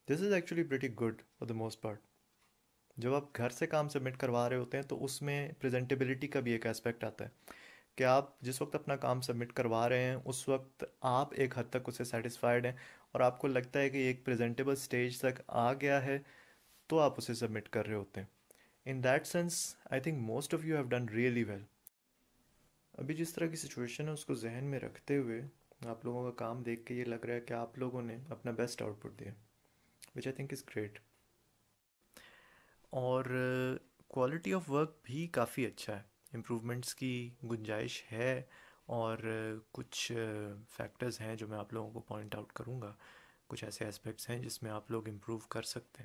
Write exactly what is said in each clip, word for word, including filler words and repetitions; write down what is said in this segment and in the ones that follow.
This is actually pretty good for the most part. जब आप घर से काम सबमिट करवा रहे होते हैं तो उसमें प्रेजेंटेबिलिटी का भी एक एस्पेक्ट आता है कि आप जिस वक्त अपना काम सबमिट करवा रहे हैं उस वक्त आप एक हद तक उससे सेटिस्फाइड हैं और आपको लगता है कि एक प्रेजेंटेबल स्टेज तक आ गया है, तो आप उसे सबमिट कर रहे होते हैं। In that sense I think most of you have done really well. अभी जिस तरह की सिचुएशन है उसको जहन में रखते हुए आप लोगों का काम देख के ये लग रहा है कि आप लोगों ने अपना बेस्ट आउटपुट दिया, which I think is great. और क्वालिटी ऑफ वर्क भी काफ़ी अच्छा है, इम्प्रूवमेंट्स की गुंजाइश है। और uh, कुछ फैक्टर्स हैं जो मैं आप लोगों को पॉइंट आउट करूँगा, कुछ ऐसे एस्पेक्ट्स हैं जिसमें आप लोग इम्प्रूव कर सकते हैं।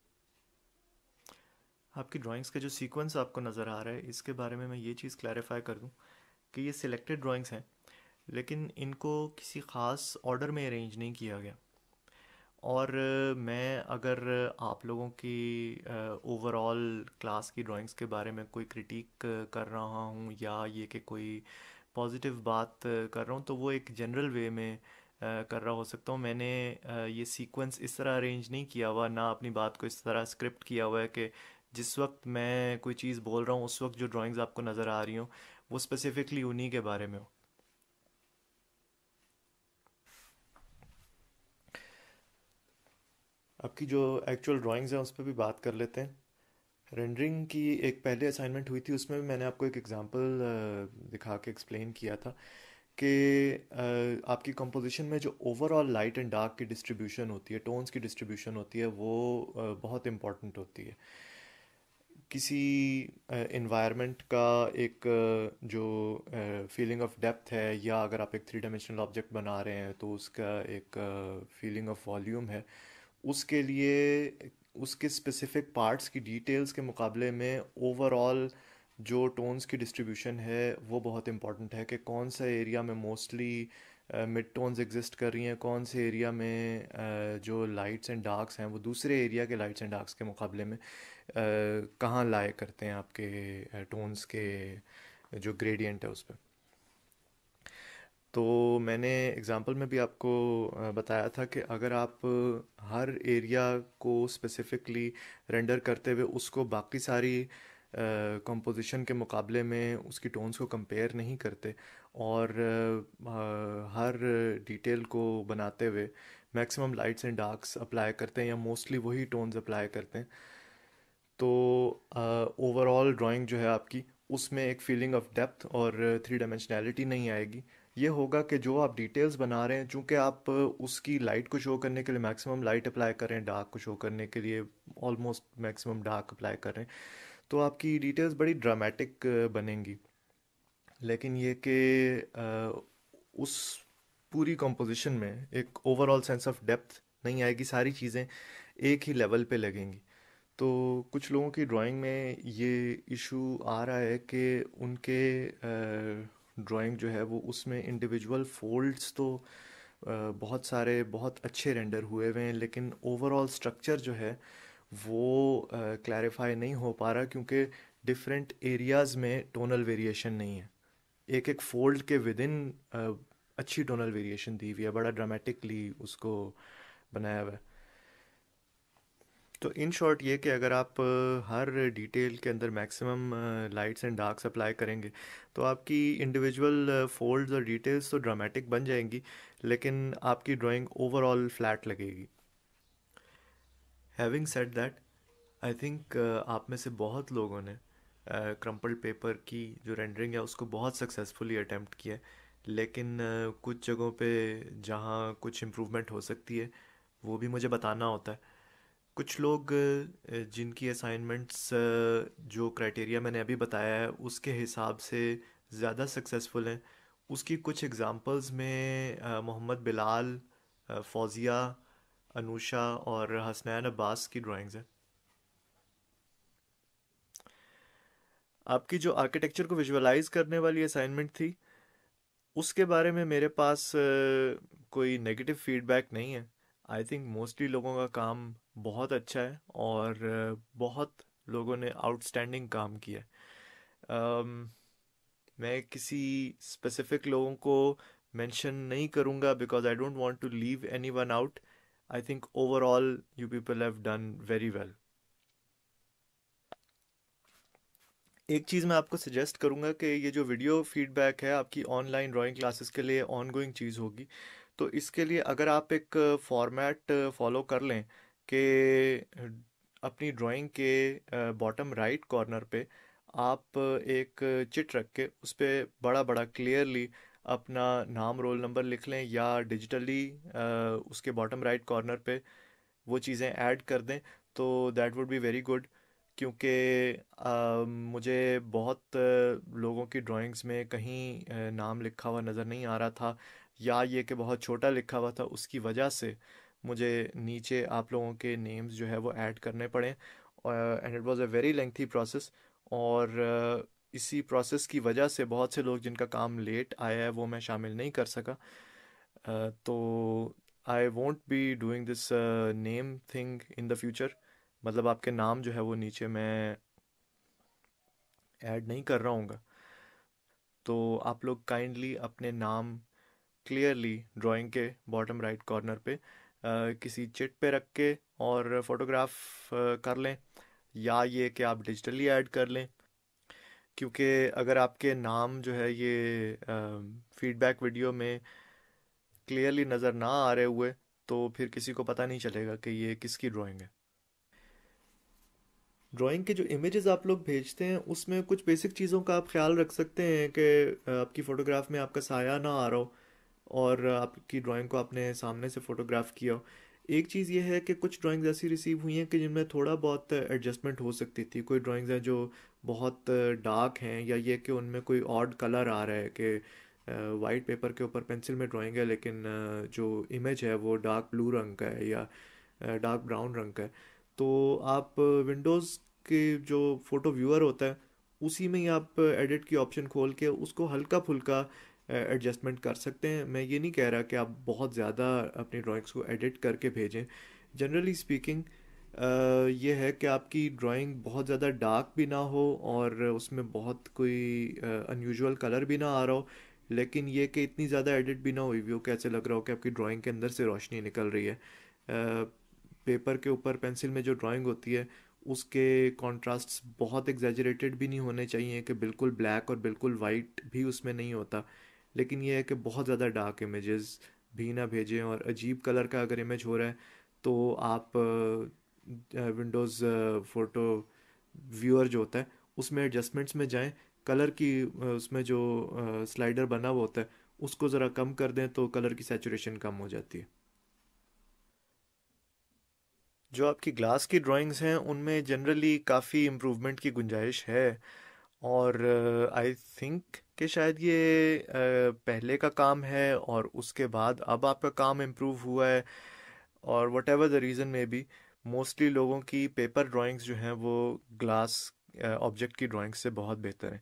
आपकी ड्राइंग्स का जो सीक्वेंस आपको नज़र आ रहा है, इसके बारे में मैं ये चीज़ क्लैरिफाई कर दूँ कि ये सिलेक्टेड ड्राइंग्स हैं, लेकिन इनको किसी ख़ास ऑर्डर में अरेंज नहीं किया गया। और अ, मैं अगर आप लोगों की ओवरऑल क्लास की ड्राइंग्स के बारे में कोई क्रिटिक कर रहा हूँ या ये कि कोई पॉजिटिव बात अ, कर रहा हूँ, तो वो एक जनरल वे में अ, कर रहा हो सकता हूँ। मैंने अ, ये सीक्वेंस इस तरह अरेंज नहीं किया हुआ, ना अपनी बात को इस तरह स्क्रिप्ट किया हुआ है कि जिस वक्त मैं कोई चीज़ बोल रहा हूँ उस वक्त जो ड्राइंग्स आपको नज़र आ रही हूँ वो स्पेसिफिकली उन्हीं के बारे में हो। आपकी जो एक्चुअल ड्राइंग्स हैं उस पर भी बात कर लेते हैं। रेंडरिंग की एक पहले असाइनमेंट हुई थी, उसमें भी मैंने आपको एक एग्जांपल दिखा के एक्सप्लेन किया था कि अ, आपकी कंपोजिशन में जो ओवरऑल लाइट एंड डार्क की डिस्ट्रीब्यूशन होती है, टोन्स की डिस्ट्रीब्यूशन होती है, वो अ, बहुत इम्पॉर्टेंट होती है। किसी इन्वायरमेंट का एक अ, जो फीलिंग ऑफ डेप्थ है, या अगर आप एक थ्री डायमेंशनल ऑब्जेक्ट बना रहे हैं तो उसका एक फीलिंग ऑफ वॉल्यूम है, उसके लिए उसके स्पेसिफिक पार्ट्स की डिटेल्स के मुकाबले में ओवरऑल जो टोन्स की डिस्ट्रीब्यूशन है वो बहुत इंपॉर्टेंट है कि कौन सा एरिया में मोस्टली मिड टोन्स एग्जिस्ट कर रही हैं, कौन से एरिया में अ, जो लाइट्स एंड डार्क्स हैं वो दूसरे एरिया के लाइट्स एंड डार्क्स के मुकाबले में अ, कहाँ लाए करते हैं आपके टोन्स के जो ग्रेडियंट है उस पर। तो मैंने एग्जांपल में भी आपको अ, बताया था कि अगर आप हर एरिया को स्पेसिफिकली रेंडर करते हुए उसको बाकी सारी कंपोजिशन के मुकाबले में उसकी टोन्स को कंपेयर नहीं करते और अ, अ, हर डिटेल को बनाते हुए maximum lights and darks apply करते हैं या मोस्टली वही टोन्स अप्लाई करते हैं, तो ओवरऑल ड्राइंग जो है आपकी उसमें एक फीलिंग ऑफ डेप्थ और थ्री डायमेंशनैलिटी नहीं आएगी। ये होगा कि जो आप डिटेल्स बना रहे हैं, चूंकि आप उसकी लाइट को शो करने के लिए मैक्सिमम लाइट अप्लाई कर रहे हैं, डार्क को शो करने के लिए ऑलमोस्ट मैक्सिमम डार्क अप्लाई कर रहे हैं, तो आपकी डिटेल्स बड़ी ड्रामेटिक बनेंगी। लेकिन ये कि अ, उस पूरी कंपोजिशन में एक ओवरऑल सेंस ऑफ डेप्थ नहीं आएगी, सारी चीज़ें एक ही लेवल पे लगेंगी। तो कुछ लोगों की ड्राइंग में ये इशू आ रहा है कि उनके ड्राइंग जो है वो उसमें इंडिविजुअल फोल्ड्स तो अ, बहुत सारे बहुत अच्छे रेंडर हुए हुए हैं, लेकिन ओवरऑल स्ट्रक्चर जो है वो क्लैरिफाई नहीं हो पा रहा क्योंकि डिफरेंट एरियाज में टोनल वेरिएशन नहीं है। एक एक फोल्ड के विद इन अच्छी टोनल वेरिएशन दी हुई है, बड़ा ड्रामेटिकली उसको बनाया हुआ है। तो इन शॉर्ट ये कि अगर आप अ, हर डिटेल के अंदर maximum lights and darks apply करेंगे तो आपकी इंडिविजुअल फोल्ड्स और डिटेल्स तो ड्रामेटिक बन जाएंगी, लेकिन आपकी ड्राइंग ओवरऑल फ्लैट लगेगी। Having said that, I think आप में से बहुत लोगों ने क्रम्पल्ड पेपर की जो रेंडरिंग है उसको बहुत सक्सेसफुली अटेम्प्ट किया है, लेकिन uh, कुछ जगहों पे जहाँ कुछ इम्प्रूवमेंट हो सकती है वो भी मुझे बताना होता है। कुछ लोग अ, जिनकी असाइनमेंट्स जो क्राइटेरिया मैंने अभी बताया है उसके हिसाब से ज़्यादा सक्सेसफुल हैं, उसकी कुछ एग्जांपल्स में अ, मोहम्मद बिलाल, अ, फौजिया, अनुषा और हसनैन अब्बास की ड्राइंग्स हैं। आपकी जो आर्किटेक्चर को विजुअलाइज करने वाली असाइनमेंट थी उसके बारे में मेरे पास अ, कोई नेगेटिव फीडबैक नहीं है। आई थिंक मोस्टली लोगों का काम बहुत अच्छा है और अ, बहुत लोगों ने आउटस्टैंडिंग काम किया है। अम, मैं किसी स्पेसिफिक लोगों को मेंशन नहीं करूंगा because I don't want to leave any one out. I think overall you people have done very well. एक चीज़ मैं आपको सजेस्ट करूँगा कि ये जो वीडियो फीडबैक है आपकी ऑनलाइन ड्राइंग क्लासेस के लिए ऑनगोइंग चीज़ होगी। तो इसके लिए अगर आप एक फॉर्मेट फॉलो कर लें कि अपनी ड्राइंग के बॉटम राइट कॉर्नर पे आप एक चिट रख के उस पर बड़ा बड़ा क्लियरली अपना नाम रोल नंबर लिख लें, या डिजिटली उसके बॉटम राइट कॉर्नर पे वो चीज़ें ऐड कर दें, तो that would be very good. क्योंकि अ, मुझे बहुत अ, लोगों की ड्राइंग्स में कहीं अ, नाम लिखा हुआ नज़र नहीं आ रहा था, या ये कि बहुत छोटा लिखा हुआ था, उसकी वजह से मुझे नीचे आप लोगों के नेम्स जो है वो ऐड करने पड़े, and it was a very lengthy process. और अ, इसी प्रोसेस की वजह से बहुत से लोग जिनका काम लेट आया है वो मैं शामिल नहीं कर सका। अ, तो I won't be doing this name thing in the future. मतलब आपके नाम जो है वो नीचे मैं ऐड नहीं कर रहा हूँगा। तो आप लोग काइंडली अपने नाम क्लियरली ड्राइंग के बॉटम राइट कॉर्नर पे अ, किसी चिट पे रख के और फोटोग्राफ कर लें, या ये कि आप डिजिटली ऐड कर लें। क्योंकि अगर आपके नाम जो है ये फीडबैक वीडियो में क्लियरली नज़र ना आ रहे हुए, तो फिर किसी को पता नहीं चलेगा कि ये किसकी ड्राइंग है। ड्राइंग के जो इमेजेस आप लोग भेजते हैं उसमें कुछ बेसिक चीज़ों का आप ख्याल रख सकते हैं कि अ, आपकी फ़ोटोग्राफ में आपका साया ना आ रहा हो, और आपकी ड्राइंग को आपने सामने से फ़ोटोग्राफ किया हो। एक चीज़ ये है कि कुछ ड्राइंग्स ऐसी रिसीव हुई हैं कि जिनमें थोड़ा बहुत एडजस्टमेंट हो सकती थी। कोई ड्राइंग्स हैं जो बहुत डार्क हैं, या ये कि उनमें कोई ऑड कलर आ रहा है कि वाइट पेपर के ऊपर पेंसिल में ड्राइंग है, लेकिन अ, जो इमेज है वो डार्क ब्लू रंग का है या डार्क ब्राउन रंग का है। तो आप विंडोज़ के जो फ़ोटो व्यूअर होता है उसी में ही आप एडिट की ऑप्शन खोल के उसको हल्का फुल्का एडजस्टमेंट कर सकते हैं। मैं ये नहीं कह रहा कि आप बहुत ज़्यादा अपनी ड्राइंग्स को एडिट करके भेजें। जनरली स्पीकिंग ये है कि आपकी ड्राइंग बहुत ज़्यादा डार्क भी ना हो और उसमें बहुत कोई अनयूजुअल कलर भी ना आ रहा हो, लेकिन ये कि इतनी ज़्यादा एडिट भी ना हुई भी हो कि ऐसे लग रहा हो कि आपकी ड्राइंग के अंदर से रोशनी निकल रही है। पेपर के ऊपर पेंसिल में जो ड्राइंग होती है उसके कॉन्ट्रास्ट्स बहुत एग्जैजरेटेड भी नहीं होने चाहिए कि बिल्कुल ब्लैक और बिल्कुल वाइट भी उसमें नहीं होता, लेकिन ये है कि बहुत ज़्यादा डार्क इमेजेस भी ना भेजें। और अजीब कलर का अगर इमेज हो रहा है तो आप विंडोज़ फ़ोटो व्यूअर जो होता है उसमें एडजस्टमेंट्स में जाएं, कलर की अ, उसमें जो स्लाइडर बना हुआ होता है उसको ज़रा कम कर दें तो कलर की सैचुरेशन कम हो जाती है। जो आपकी ग्लास की ड्राइंग्स हैं उनमें जनरली काफ़ी इम्प्रूवमेंट की गुंजाइश है, और आई थिंक कि शायद ये uh, पहले का काम है और उसके बाद अब आपका काम इम्प्रूव हुआ है, और whatever the reason maybe mostly लोगों की पेपर ड्राइंग्स जो हैं वो ग्लास ऑब्जेक्ट की ड्राइंग्स से बहुत बेहतर हैं।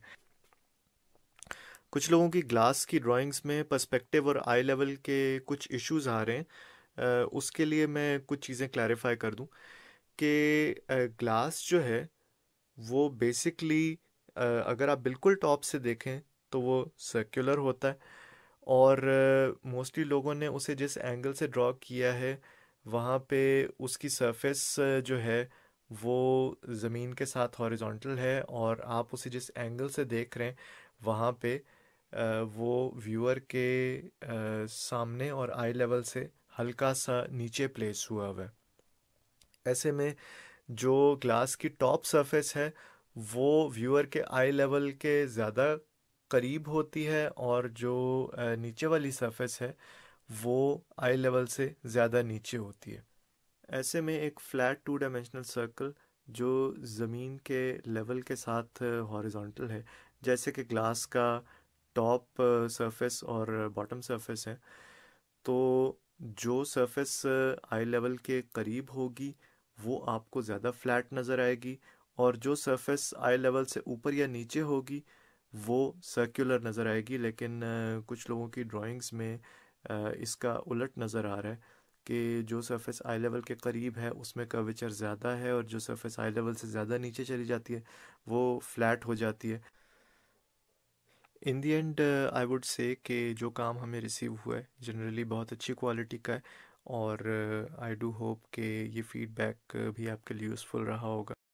कुछ लोगों की ग्लास की ड्राइंग्स में पर्सपेक्टिव और आई लेवल के कुछ इश्यूज आ रहे हैं। uh, उसके लिए मैं कुछ चीज़ें क्लैरिफाई कर दूं कि ग्लास जो है वो बेसिकली अगर आप बिल्कुल टॉप से देखें तो वो सर्कुलर होता है, और मोस्टली लोगों ने उसे जिस एंगल से ड्रॉ किया है वहाँ पे उसकी सरफेस जो है वो ज़मीन के साथ हॉरिजॉन्टल है, और आप उसे जिस एंगल से देख रहे हैं वहाँ पे अ, वो व्यूअर के अ, सामने और आई लेवल से हल्का सा नीचे प्लेस हुआ हुआ है। ऐसे में जो ग्लास की टॉप सरफेस है वो व्यूअर के आई लेवल के ज़्यादा करीब होती है, और जो अ, नीचे वाली सरफेस है वो आई लेवल से ज़्यादा नीचे होती है। ऐसे में एक फ्लैट टू डायमेंशनल सर्कल जो ज़मीन के लेवल के साथ हॉरिजॉन्टल है, जैसे कि ग्लास का टॉप सरफेस और बॉटम सरफेस है, तो जो सरफेस आई लेवल के करीब होगी वो आपको ज़्यादा फ्लैट नज़र आएगी, और जो सरफेस आई लेवल से ऊपर या नीचे होगी वो सर्कुलर नज़र आएगी। लेकिन अ, कुछ लोगों की ड्राइंग्स में अ, इसका उलट नज़र आ रहा है कि जो सरफेस आई लेवल के करीब है उसमें कर्वेचर ज़्यादा है, और जो सरफेस आई लेवल से ज़्यादा नीचे चली जाती है वो फ्लैट हो जाती है। इन दी एंड आई वुड से कि जो काम हमें रिसीव हुआ है जनरली बहुत अच्छी क्वालिटी का है, और आई डू होप कि ये फीडबैक भी आपके लिए यूज़फुल रहा होगा।